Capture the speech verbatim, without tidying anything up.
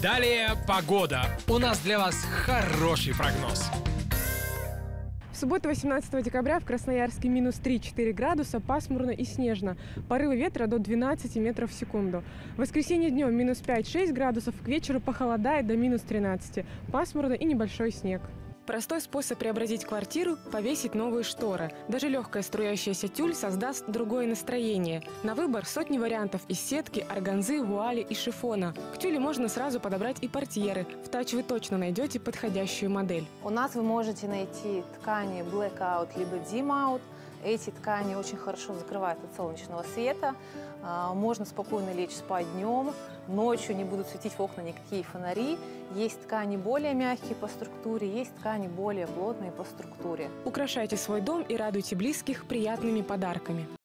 Далее погода. У нас для вас хороший прогноз. В субботу, восемнадцатого декабря, в Красноярске минус три-четыре градуса, пасмурно и снежно. Порывы ветра до двенадцати метров в секунду. В воскресенье днем минус пять-шесть градусов, к вечеру похолодает до минус тринадцати. Пасмурно и небольшой снег. Простой способ преобразить квартиру – повесить новые шторы. Даже легкая струящаяся тюль создаст другое настроение. На выбор сотни вариантов из сетки, органзы, вуали и шифона. К тюле можно сразу подобрать и портьеры. В Тач вы точно найдете подходящую модель. У нас вы можете найти ткани Blackout либо Dim Out. Эти ткани очень хорошо закрывают от солнечного света. Можно спокойно лечь спать днем. Ночью не будут светить в окна никакие фонари. Есть ткани более мягкие по структуре, есть ткани более плотные по структуре. Украшайте свой дом и радуйте близких приятными подарками.